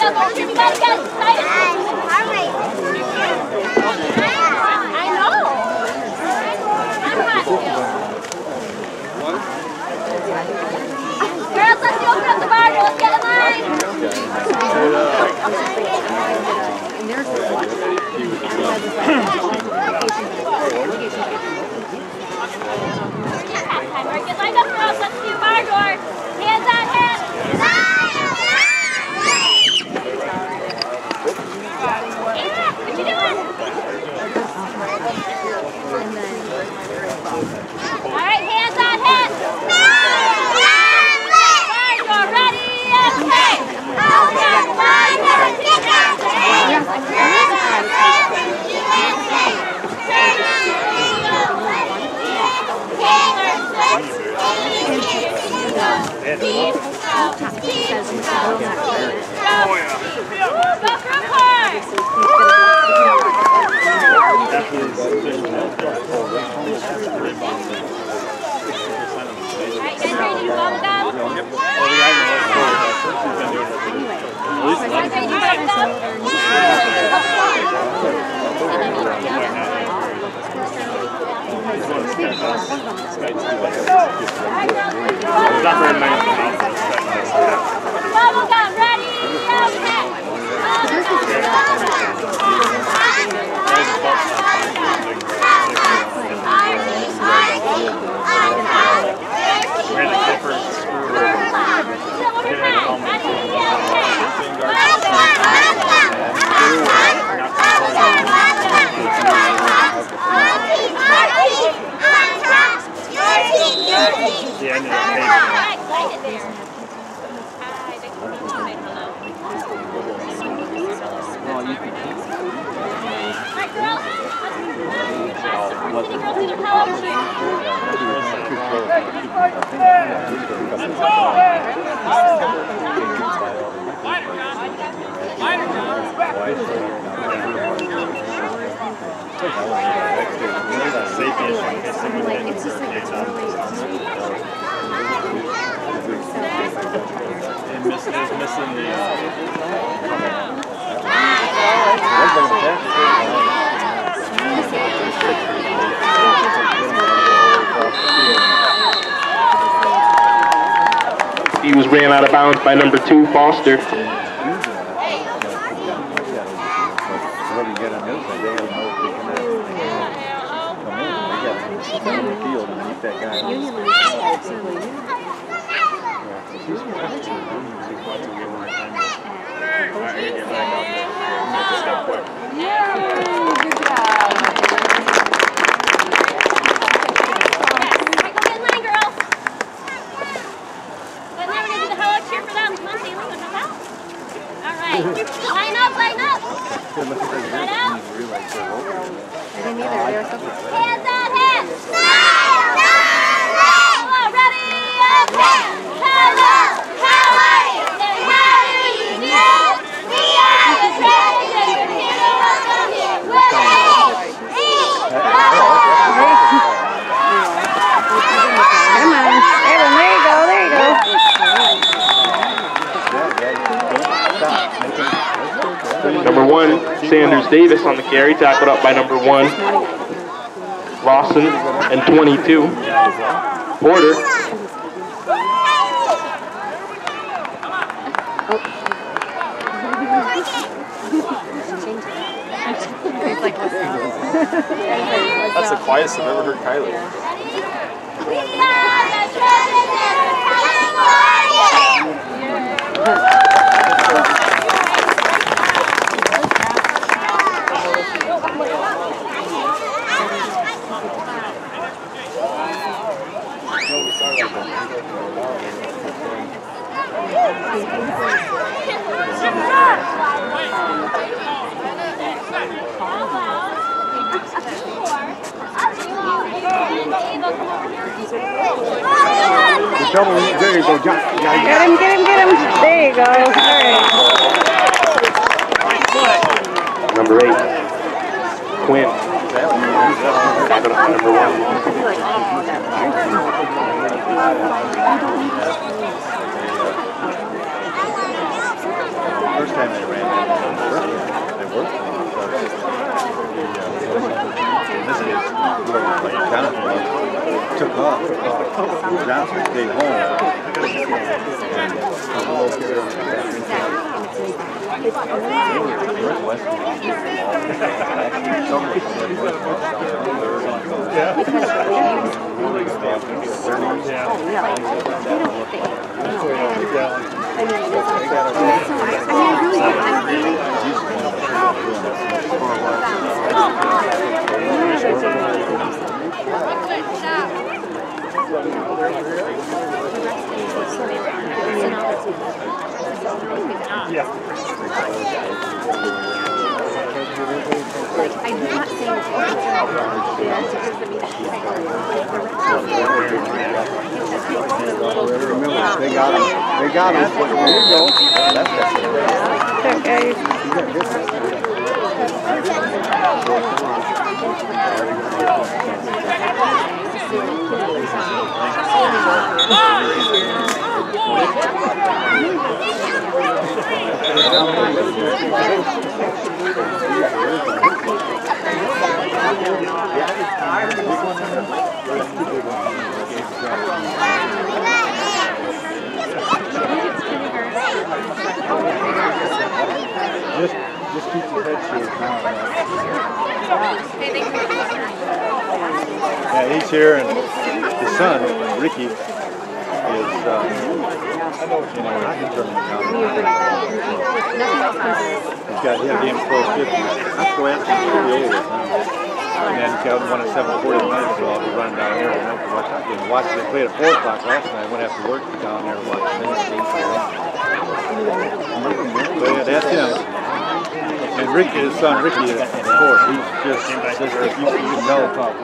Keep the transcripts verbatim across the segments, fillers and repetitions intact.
Girls, let's go open up the bar. Let's get in line. Get lined up, girls. Let's do bar door. Hands on head. Ava, what you doing? All right, hands on head. Bar door ready and play. Hold on, one, two, Bubblegum ready, okay. He was ran out of bounds by number two, Foster. Line up, line up. Line out. Hands on head. Hello, ready, okay. Hello, how are you? And how do you do? We are the Dragons. We're here to welcome you. With A, E, O. Come on. There you go, there you go. Number one, Sanders Davis on the carry, tackled up by number one, Lawson, and twenty-two, Porter. That's the quietest I've ever heard Kylie. We are the Dragons and we're coming for you. Double, there you go, John. Get him, get him, get him. There you go. All right. Number eight, Quinn. Tackled up by number one. First time took off. Johnson stayed home. Yeah. I'm not saying Remember, they got him. They got him. There you go. Okay. Just, just keep your head straight now. Yeah, he's here, and his son, Ricky, is, uh, you know, hockey tournament now. He's got his game four fifty. That's the way I'm pretty old with him. And then he's got one at seven forty tonight, so I'll be running down there tonight to watch hockey. And watch, they played at four o'clock last night. I went after work down there to watch the But yeah, that's him. And Ricky, his son Ricky, of course, he's just, just you, you can know.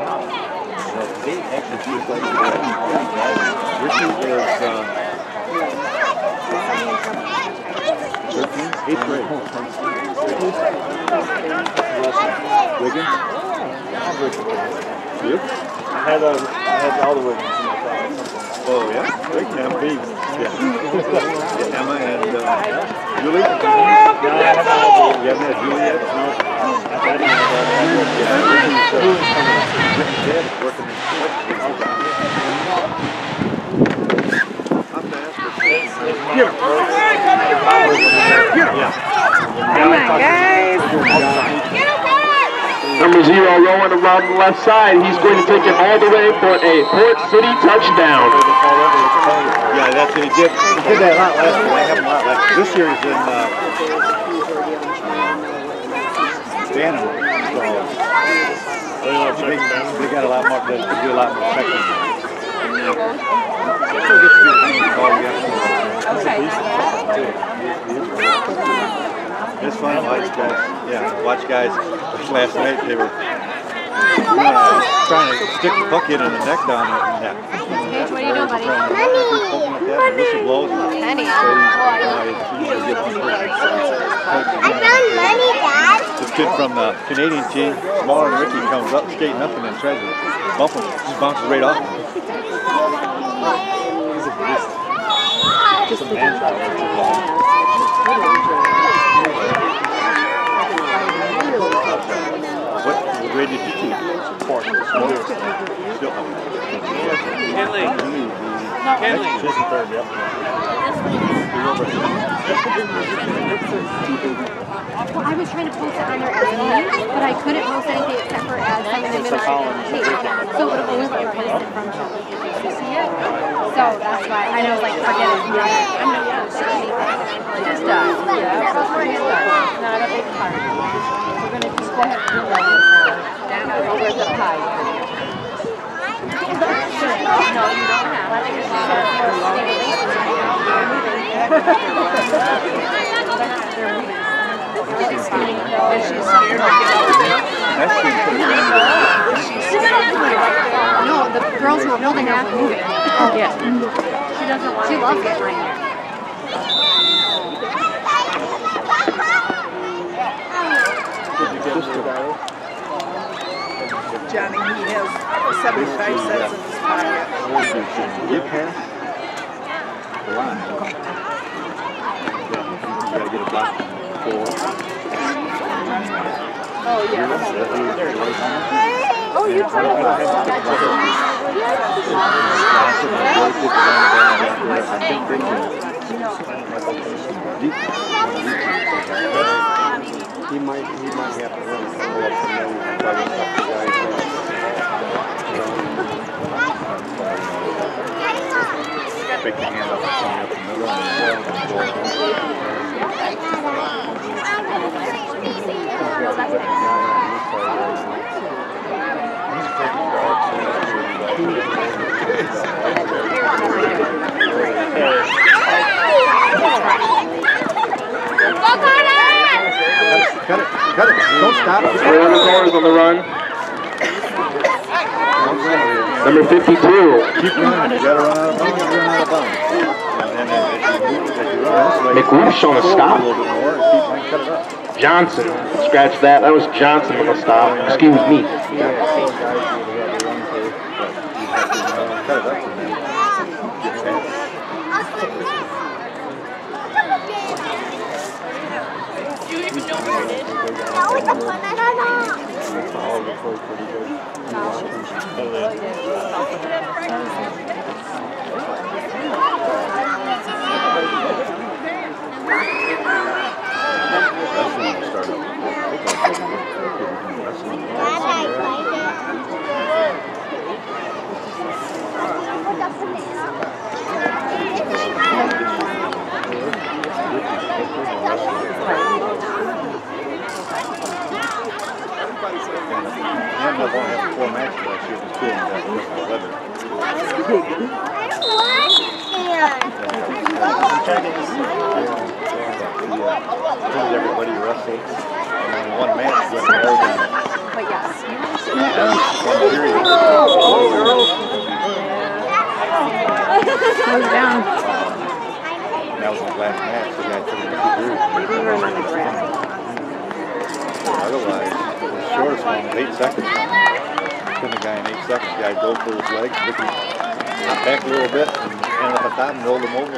Ricky is uh, thirteen, eighth grade. Wiggins? You? I had, uh, I had all the Wiggins in my car. Oh, yeah? Great M P. Yeah. Emma and uh, Julie? No, I haven't had You haven't had Julie yet? No. Yeah, Ricky's dad is working in Get him! Get him! Come on, guys. Number zero, Rowan around the left side. He's going to take it all the way for a Port City touchdown. Yeah, that's what he did. He did that a lot last year. I have him a lot last year. This year he's in uh, Bantam. So they, they got a lot more, they do a lot more checking. It's fun to watch guys. Yeah, watch guys. Last night they were uh, trying to stick the puck in and the neck down there. Yeah. Paige, what do you do, buddy? Money! Whistle blows. Penny. I found money, Dad. This kid from the Canadian team, smaller than Ricky, comes up skating up and then tries to bump him. Just bounces right off him. He's a beast. Just a man child. What grade did you teach? Fourth. Still up. Kenley. Kenley. She's in third, yep. Well, I was trying to post it on there as me, but I couldn't post anything except for as some in the middle of the page. So it would only let me post it from Chelsea. So that's why I know, like, forget it. I'm not going to post anything. Just done. Yeah, so we're going to start. Not a big part. We're going to just go ahead and do that. Down over the pie. No, you don't have. No, the girls who are building are moving. Oh, yeah. She doesn't want. She loves it right here. Johnny, he has seventy-five cents in his pocket. You pass the line. You gotta get a block four. Oh, yeah. Oh, you tried He might, he might have to run some way up and then probably stop the guys. Pick the hand up and somebody up in the middle and Cut it, cut it, don't stop. Four scores on the run. Number fifty-two. Keep running, you gotta run out of bounds, you run out of bounds. And then if you move, if you run this way, McWolf's on a stop. a little bit more and keep and cut it up. Johnson, scratch that. That was Johnson on the stop. Excuse me. Yeah, those guys would have had to run first, but you have to uh, cut it up and then get fast. Do you even know where it is? No, it's a banana. And they'll only have four matches last year, just two of them got eleven. Everybody wrestled, and then one match went more than But yes. one period. Close down. That was the last match, the guy took it two periods. Otherwise, the shortest one was eight seconds. Put the guy in eight seconds, the guy go for his legs, Ricky hop back a little bit, and end up at top and rolled him over.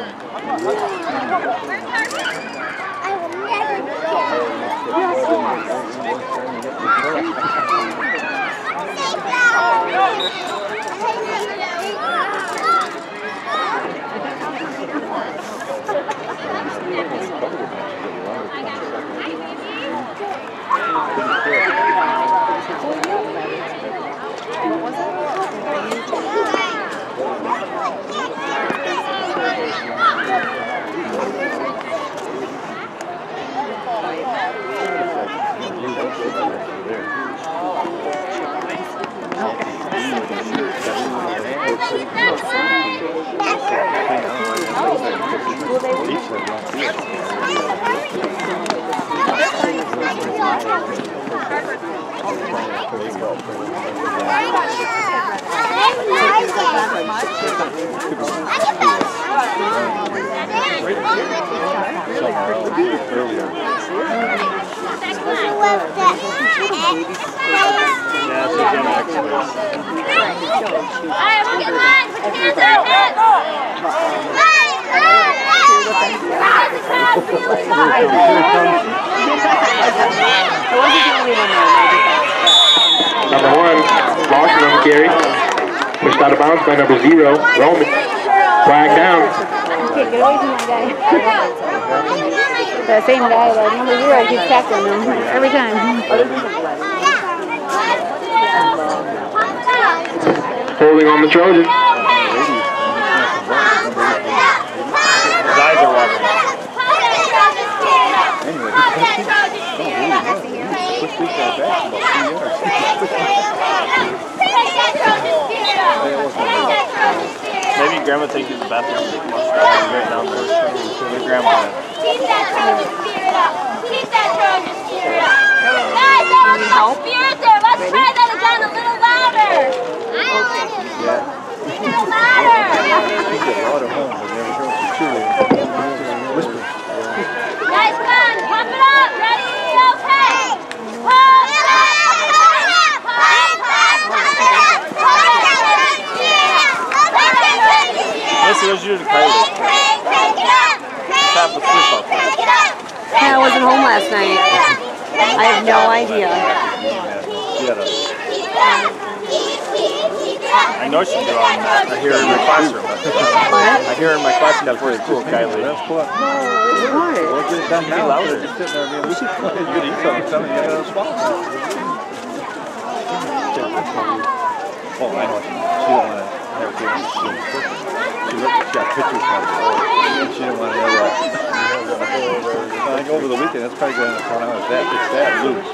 Number one, Lawson on the carry. Pushed out of bounds by number zero, Roman. Flag down. Okay, get away from that guy. The same guy, like number zero, keeps tackling him every time. Holding on the Trojan. His eyes are watering. Anyway, he pushed these guys back about three yards. Maybe grandma takes you to the bathroom. Right down there. Your grandma. Keep that Trojan spirit up. Keep that Trojan spirit up. Guys, there was no spirit there. Let's try that again a little louder. Okay. Yeah. A little louder. He did a lot of home, but never goes to cheerleading. Whisper. Guys, come on. Pump it up. Ready? Okay. Pump it up. Pump it up. Pump it up. Listen, let's do the Kylie. Tap the flip up. Yeah, I wasn't home last night. I have no idea. He had a I know she's drawing that. I hear her in my classroom. I hear her in my classroom before school, Kylie. That's cool. We'll get it done now. Louder. Just sitting there being, we should eat something, something you gotta swallow. Oh, I know. She don't want to have kids. She looked, she got pictures from her. And she didn't want to have that. I think over the weekend, that's probably going to turn out as that. It's that loose.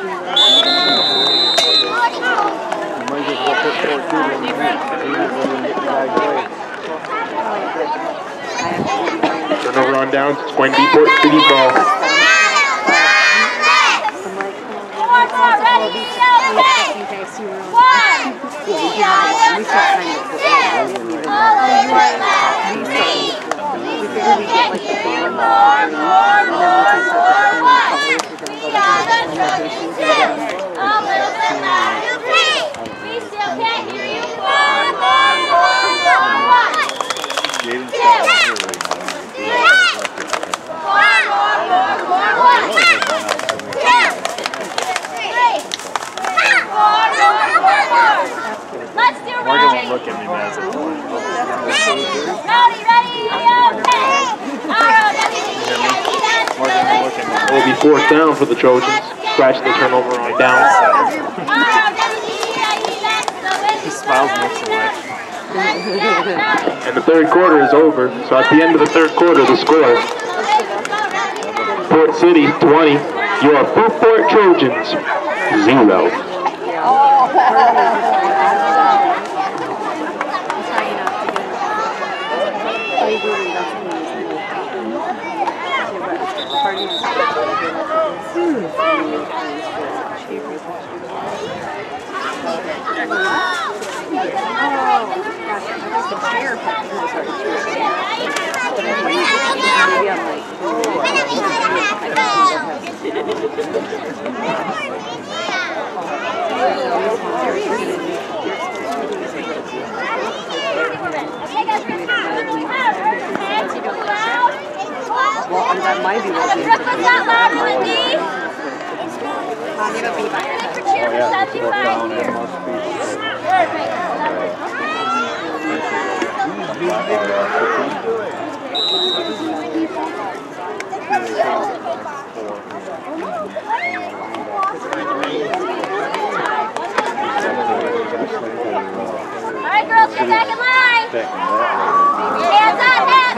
You might just go put four two in the hand. You just go and get the guys away. Turnover on downs. It's going to be Port City ball. Let's do Morgan won't look at me, man. Ready, ready, okay. Morgan won't look at me. It will be fourth down for the Trojans. Scratch the turnover on downs. He smiles and looks away. And the third quarter is over. So at the end of the third quarter, the score: Port City twenty, your Fruitport Trojans zero. Well, and that might be what we Rip us out loud, Wendy. I'm going to be by your head. For cheer for stuff you find here. All right, girls, get back in line. Hands up, hands.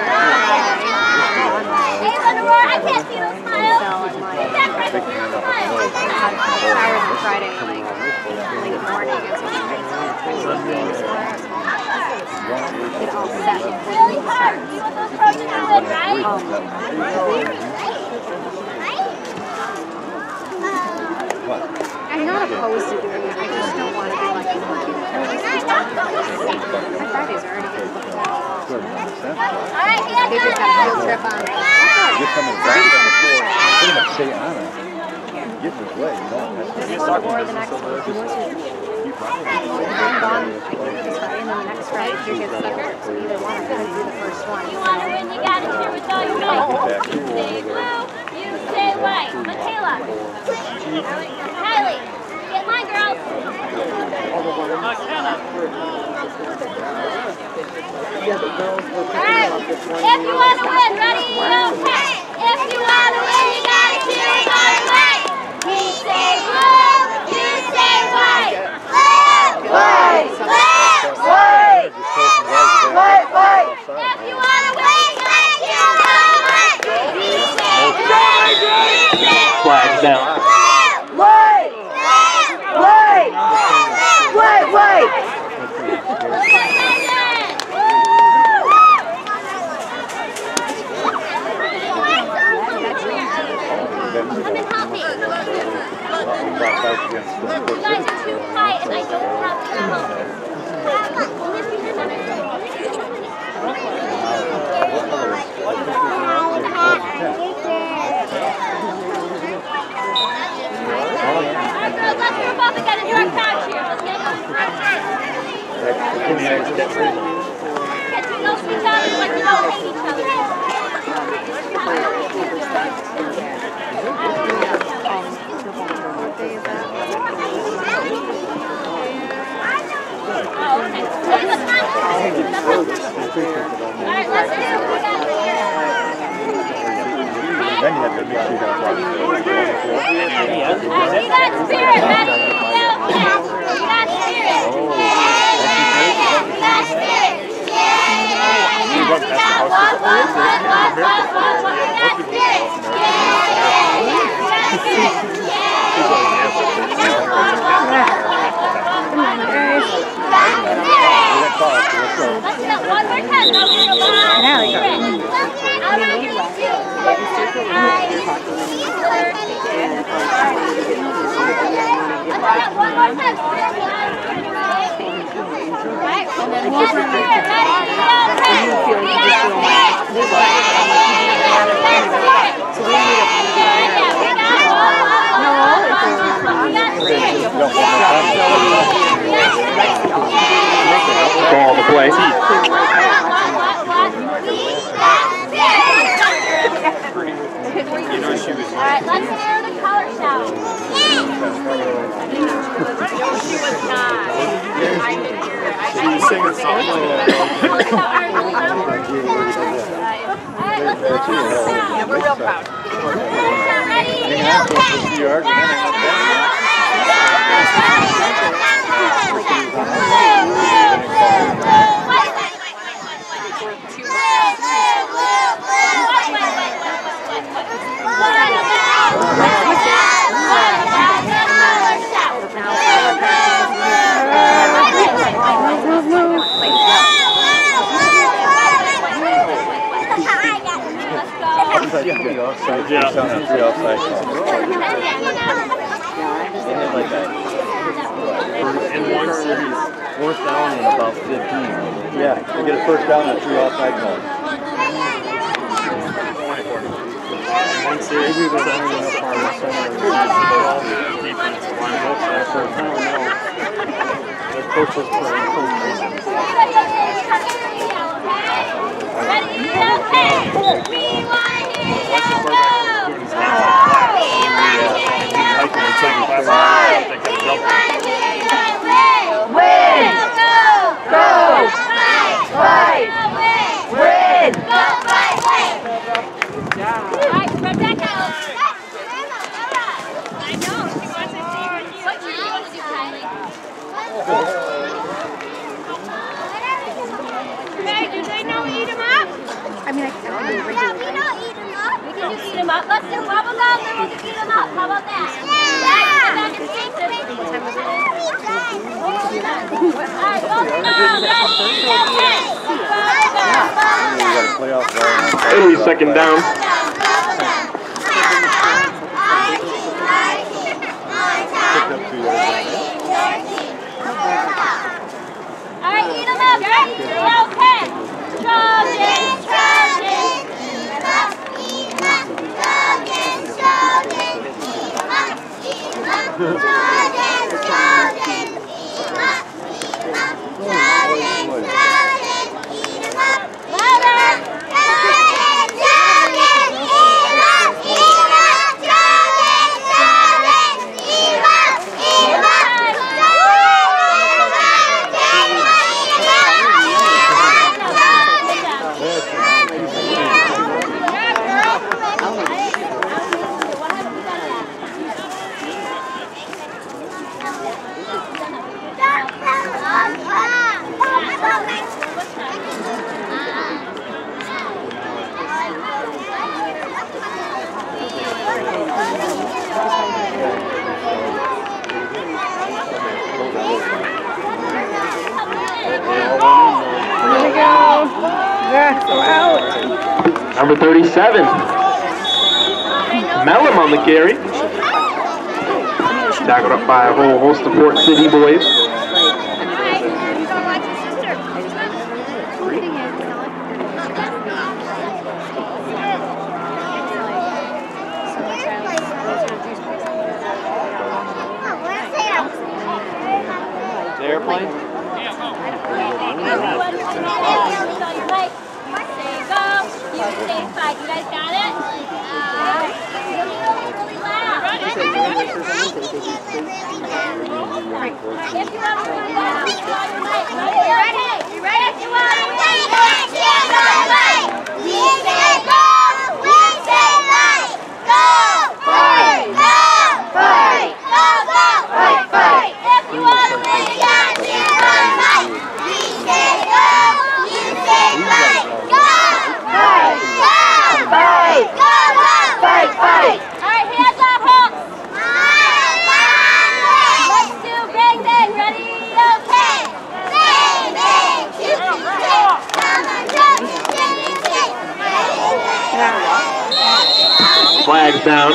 I can't see those smiles. That Christmas smile. Tired on Friday, like, like morning and so it all set. Really hard. You want those Trojans to win, right? I'm not opposed to doing it. I just don't want to be like a monkey. My Fridays are already getting booked out. All right, hands They just up. got a field trip on. Get coming back on the floor. Pretty much stay on it. Get this way, you know. Or the next one. I'm gone this Friday, and then the next Friday, your kids start work. So either one, I'm going to do the first one. You want to win, you got to cheer with all your might. You say blue, you say white. Michaela. Kylie. Get in line, girls. All right. If you want to win, ready, okay. If you want to win, you got to cheer with all your might. We say blue, you say white. White, white, white, white, white. If you want to win, you got to cheer with all your might. We say blue, Flags down. white, white, white, white. Come and help me. You guys are too quiet and I don't have the help. Alright girls, let's group up again and start couch here. Let's get going. Get to know each other like you don't hate each other. Oh, okay. right, let's do it. We got here. Then you have to make sure you got water. We got spirit, Maddie. We got spirit. We got spirit. Yeah. We got one, one, one, one, one, one, one. We got spirit. Yeah. We got spirit. Let's do it one more time. Now we go on. Now we go. I don't know if you can see it. One more time. Right? And then we'll bring it. Call the play. Alright, let's air the color shower. She was not. I didn't hear it. I, She was singing something like that. Alright, let's do the color shower. Yeah, we're real proud. Ready? Hanging out for a few yards and then hang up down. Yeah, three offside. Yeah, three offside. Like that. In one series, fourth down and about fifteen. Yeah, you get a first down and three offside calls. One series, we were only up on the center. Defense line up there for a time now. The coach was playing coach. Ready? Okay. We want What's the first thing doing his hands on the flat? Yeah. Like when taking class, I think they jump. Win! Go! Fight! Fight! Win! Go! Fight! Win! Alright, Rebecca. I know. She wants to see what you want to do, Kylie. Hey, do they know eat 'em up? I mean, I can Yeah, we know eat 'em up. We can do eat 'em up. Let's do bubble gum, then we'll do eat 'em up. How about that? Yeah! Alright, bubble gum, ready? Okay. Bubble gum. Italy second down. Alright, eat 'em up. Okay. Trojan, Trojan. Eat 'em up, eat 'em up. Trojan, Trojan. Eat 'em up, eat 'em up. Trojan, Trojan. Eat 'em up, eat 'em up. Trojan, Trojan. Eat 'em up. Louder. Trojan, Trojan. Eat 'em up, eat 'em up. Trojan, Trojan. Eat 'em up, eat 'em up. Number thirty-seven. Mellum on the carry. Tackled up by a whole host of Port City boys. The airplane? You say five. You guys got it? Uh, really, really loud. Flags down.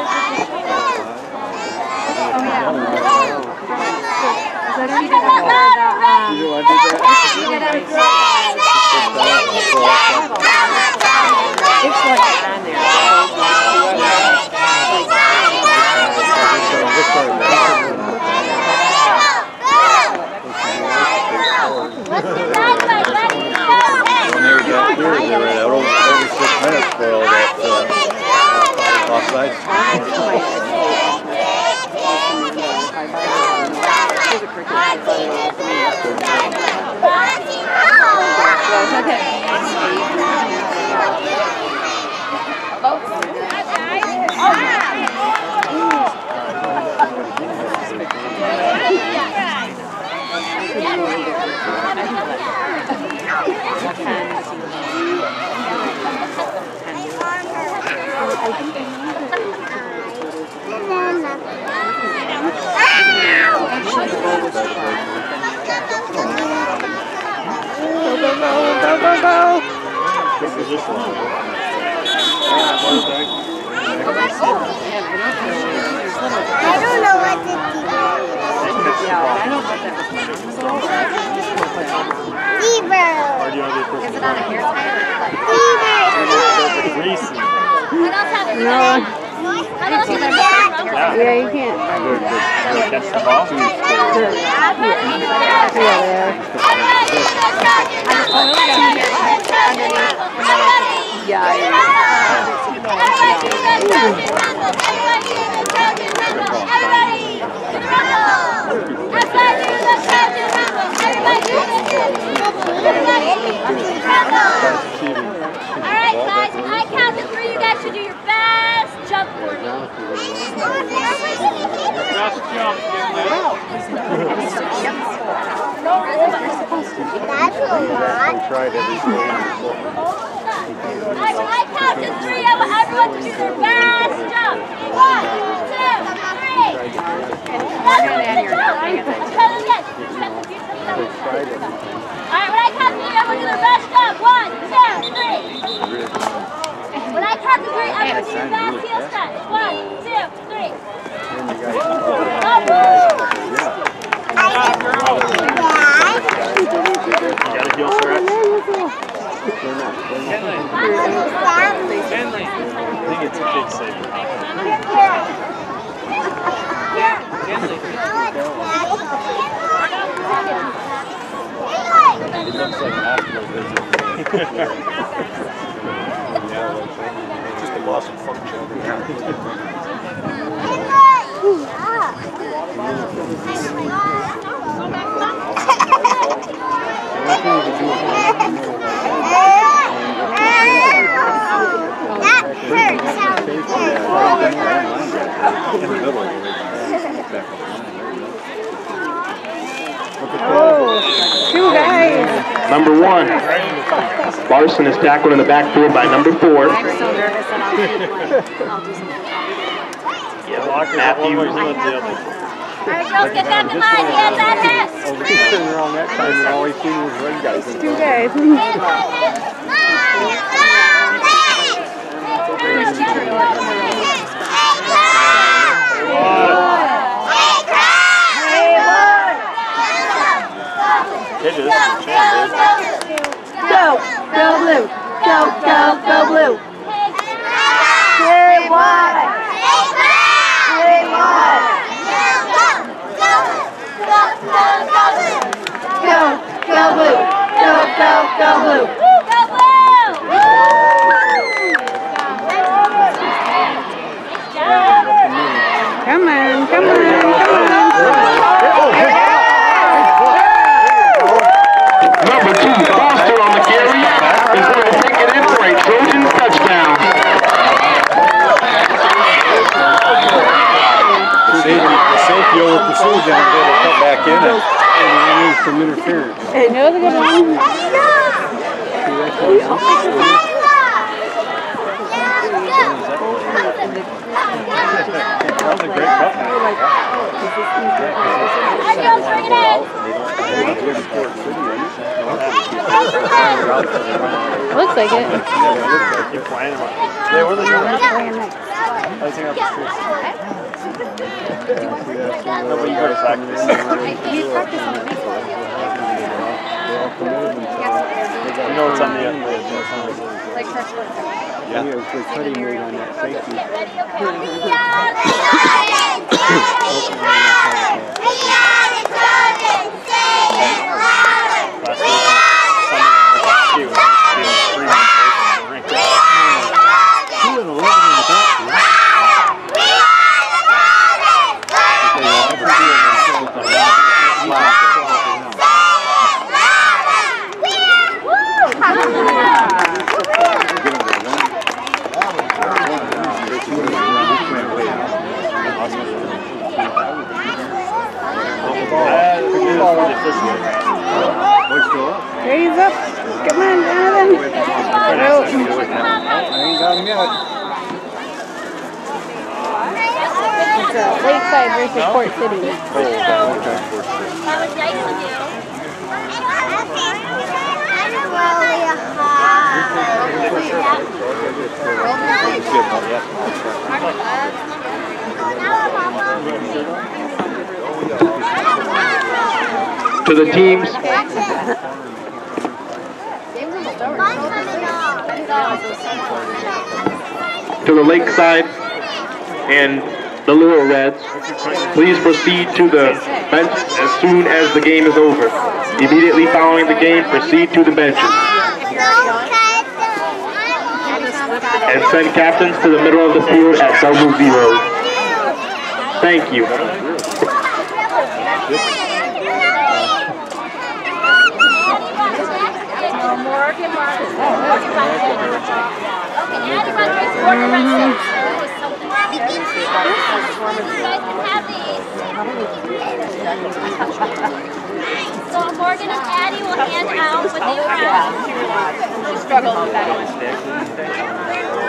Yeah, you can't. Catch the ball. Yeah, Alright guys, when I count to three, you guys should do your best jump for me. Best jump. That's a lot. Tried everything. Alright, when I count to three, I want everyone to do their best jump. One, two, three. That's a good jump. Try it again. Alright, when I count to three, everyone do their best jump. One, two, three. When I count to three, everyone do your best heel stretch. One, two, three. You got a heel stretch? Finley. I think it's a big saver. It looks like an hospital visit. Just a loss of function. Oh, two guys. Number one, Larson is tackled in the backfield by number four. I'm so nervous that I'll keep I'll do something. Yeah, Matthews. Alright, girls, get back in line. Hands on hips. Turn around that time and all he seen was red guys. Two guys. Hands on hips. It is a chance. Go, go blue. Go, go, go blue. Hey, white. Hey, white. Go, go blue. Go, go, go blue. Go blue! some interference. Hey, no, the good one. That was a great cut. Looks like it. Keep playing them. They were the I think that's true. No, but you go to practice. You practice on the baseball. You know what's on the end. Like first one. Yeah, it was the cutting rate on that safety. Raise up. Come on, Jonathan. No. I ain't got him yet. It's uh, Lakeside versus Port City. That was nice of you. To the teams to the Lakeside and the Little Reds, please proceed to the bench as soon as the game is over. Immediately following the game, proceed to the benches. And send captains to the middle of the field at double zero. Thank you. So Morgan and Addie will hand out what they found. Struggle with that one.